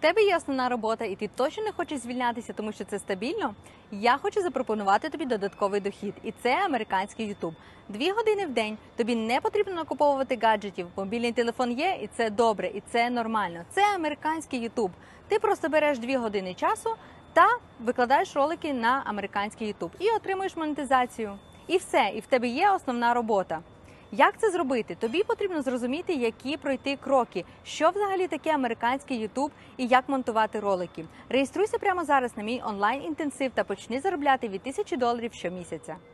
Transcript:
тебе є основна робота і ти точно не хочеш звільнятися, тому що це стабільно, я хочу запропонувати тобі додатковий дохід. І це американський YouTube. 2 години в день, тобі не потрібно накуповувати гаджетів, мобільний телефон є, і це добре, і це нормально. Це американський YouTube. Ти просто береш 2 години часу та викладаєш ролики на американський YouTube і отримуєш монетизацію. І все, і в тебе є основна робота. Як це зробити? Тобі потрібно зрозуміти, які пройти кроки, що взагалі таке американський YouTube і як монтувати ролики. Реєструйся прямо зараз на мій онлайн-інтенсив та почни заробляти від $1000 щомісяця.